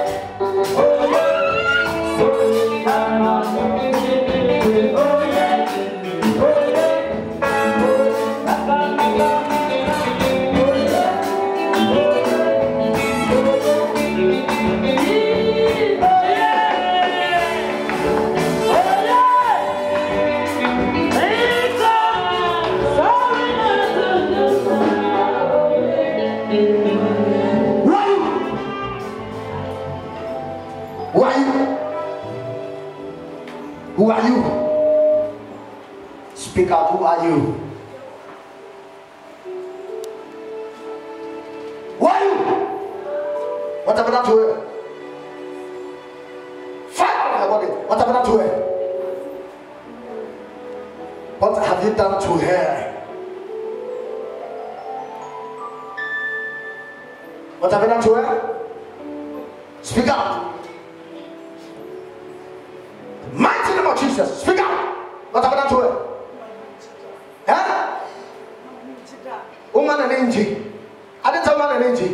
Who are you? Speak out. Who are you? Who are you? What have you done to her? Fight out of her body. What have you done to her? What have you done to her? What have you done to her? Speak out. Mighty name of Jesus. Speak out. What have you done to her? Huh? Woman and angel. I didn't tell man and angel.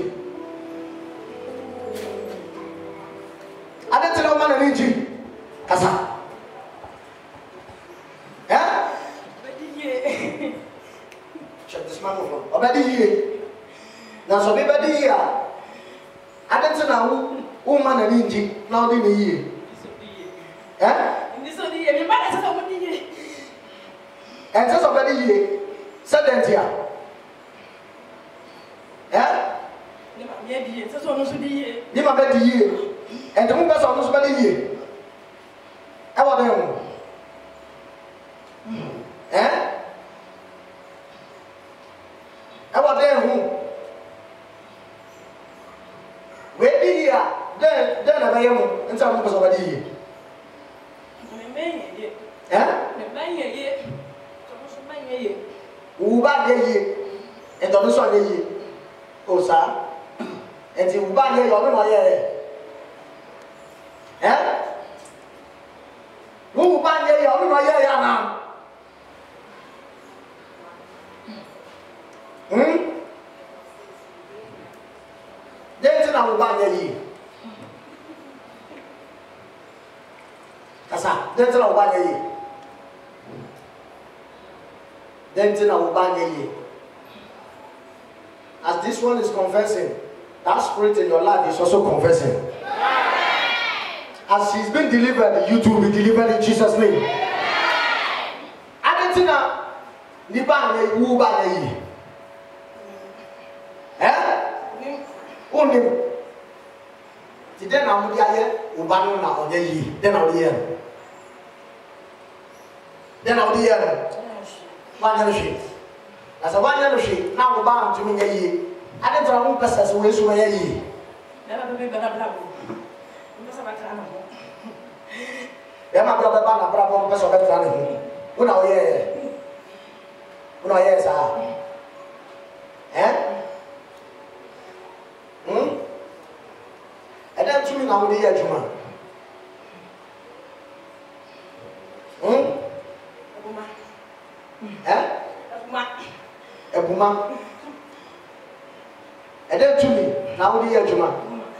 I didn't tell man and angel. Kasa. Huh? Check this microphone. Obedi ye. Now so be bedi ye. I didn't tell woman and angel. Now they be ye. Eh? And just already ye said that here. Eh? You might be ye. And the woman was already ye. I want them. Eh? I want them. Where be here? Then I am and some was already ye. Uba ye and don't so ye. Oh, sir. And the Uba ye, or no ye. Eh? Uba ye, or no ye, now. Then I Uba ye. Kasa, then I Uba ye. As this one is confessing, that spirit in your life is also confessing. As she's been delivered, you too will be delivered in Jesus' name. Adentina, Nibane, Ubane. Eh? Only. Today, I'm Ubano now, then I'll be here. Then I'll be here. One year sheet. As a 1 year sheet, now we're bound to me a year. I didn't tell one person who is away a year. Never be better. There might be a banner, bravo, person better than him. Who know, yeah. Who know, yes, eh? And then to me now, the year, Juma. A woman. And then to me, now the year Juma.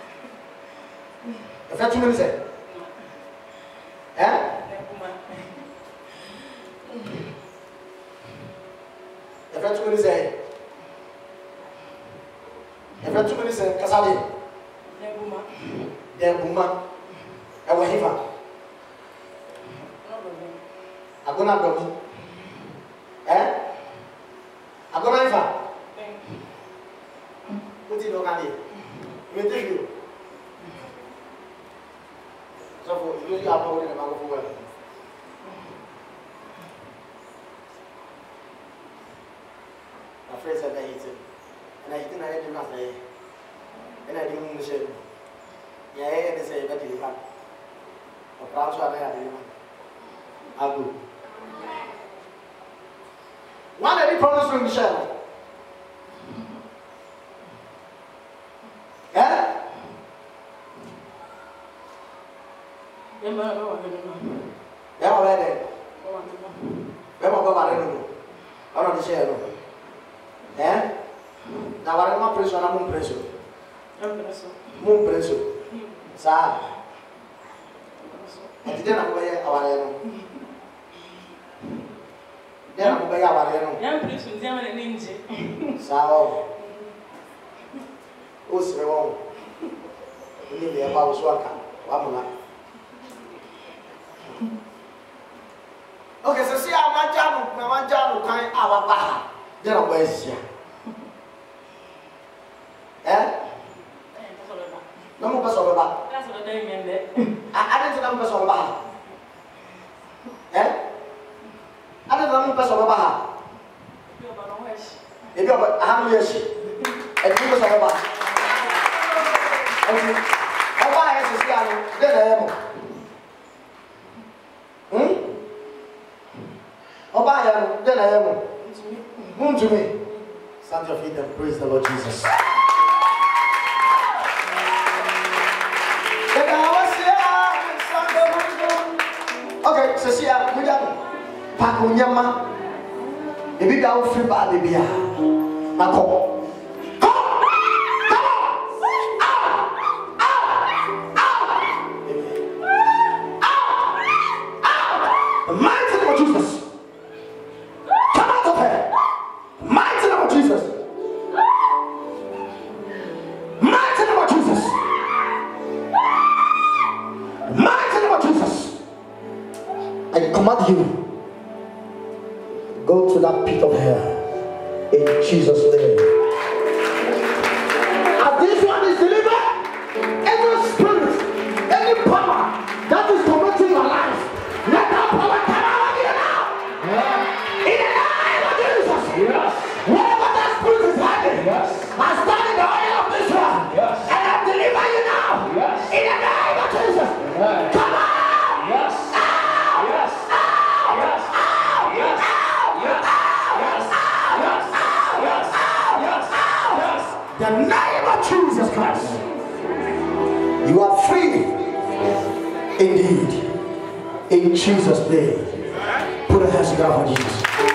If that's 2 minutes, eh? If that's 2 minutes, if that's 2 minutes, Kasadi. The woman. I will have her. I'm gonna go. Eh? I'm going to have what do you know? You take you. So, you are probably in the mouth of well. My friends said I hate it. And I didn't have nothing. And I didn't say, yeah, they say, but you have. Or perhaps I have it. I'll go. One of the promise from Michelle. Eh? Yeah, already. Where am I going? I don't share. Eh? Now, I am not pressure. I'm on pressure. Moon pressure. Sir. I didn't know where I was. Then I'm going to young person, German and Ninja. So, who's wrong? You need the about welcome. Okay, so see, I'm one job, kind our baha. Then I'm going to eh? No more person about. That's what they mean. I didn't know person about. Eh? I don't know person about. If you're a hundred years, and you was about. How why is this guy? Then I am. Oh, by then I am. Whom to me? Stand your feet and praise the Lord Jesus. Okay, so see, we got Pakunyama. If you don't feel bad, baby, Mako. The mighty name of Jesus. Come out of her. Mighty name of Jesus. Mighty name of Jesus. Mighty name of Jesus. I command you, go to that pit of hell in Jesus' name. As this one is delivered, any spirit, any power that is tormenting your life, let that power come out of you now. In the name of Jesus. Yes. Wherever that spirit is hiding, yes. I stand in the oil of this one, yes. And I deliver you now. Yes. In the name of Jesus. Yes. Come on. Yes. Yes. Yes. Yes. Yes. Yes. Yes. Yes. Yes. The name of Jesus Christ. You are free indeed. In Jesus' name. Put a hand together for Jesus.